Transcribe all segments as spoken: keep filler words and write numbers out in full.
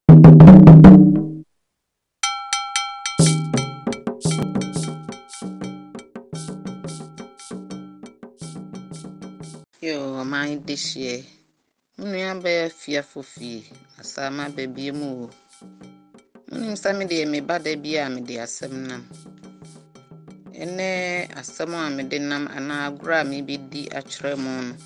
Yo, my this year. Munu be fearful fee. Asama baby mu. Munu sami de me bada bia me de asem nam. Ene asem a me de nam ana agura me bi di akyerɛ mu no.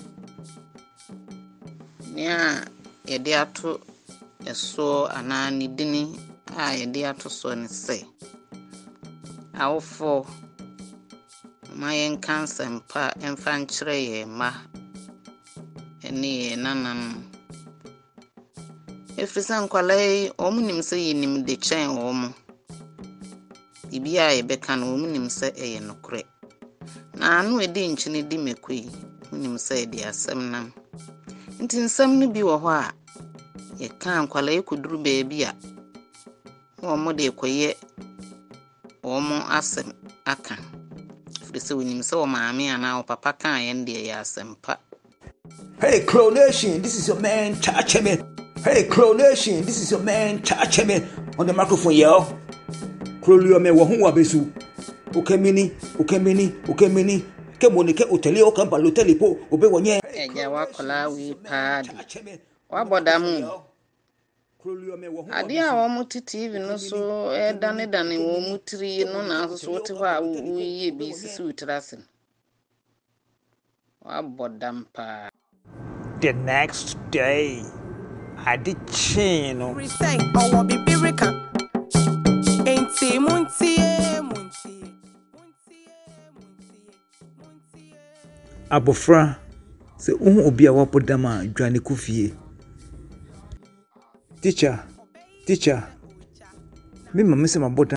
Nia ye de ato eso ana ni dini a ye de ato so ne se. Awofo ma yen kansem pa emfa nkyerɛ ye ma. Ene nanan Efrisan kwalai omunim se yinim de chen omu. Bibia e beka na omunim se eye nokre. Na anu edi nchini di mekui, omunim se di asem nam. Nti nsem no bi wo ho a ye kan kwalai kuduru beebi a omu de koye omu asem aka. Frisa omunim se o maame ana o papa kan ye de ye asem pa. Hey, Crow Nation, this is your man, Chacheme. Hey, Crow Nation, this is your man, Chacheme. On the microphone, yo. Crow me wahunwa besu. Ukemini, ukemini, ukemini. Kemonike uteli okamba luteli po obe wonye. Eja wakola wi padi. Wabodamu. Ade a wo muti T V no so e dane dane wo mutiri no na so so wote ho a wuye bi sisi utrase. Wabodam pa. The next day, I did chino. Say, oh, be birica. Ain't see muntie, muntie, muntie, muntie. Abofra, se uhu obi a wapodam a dwane kufie. Teacher, teacher. Me mama se mabodam.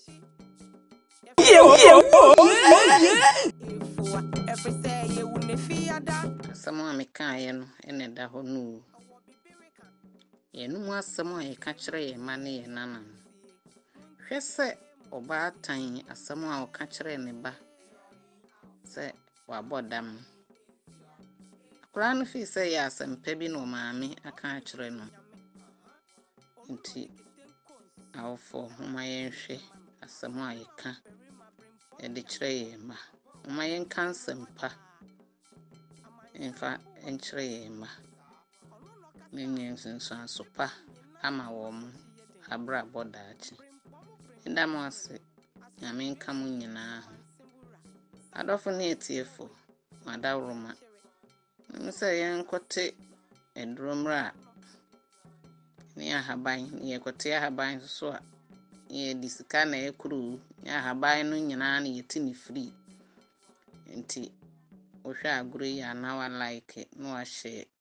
Asamo a meka ye no ene da ho no. Ye no mu asamo a ye ka kire ye ma ne ye nana. Hwe se oba atan asamo a o ka kire ne ba. Se wabodam. Akura no fi se ya asempa bi no maame aka kire no. Nti awofo homa ye nhwe asamo a ye ka e de kire ye ma. Homa ye kan sempa. Infa enkyere ye ma nenye nsunsun sopa ama wo mu abra bodachi ndam ase nyame nka mu nyina adofo na etiefo madawroma nse ye nkote edromra ni ahaban ni ekote ahaban so a ye disika na ekuru ni ahaban no nyina na yetini free nti ohwa aguru ya na wa like no ahye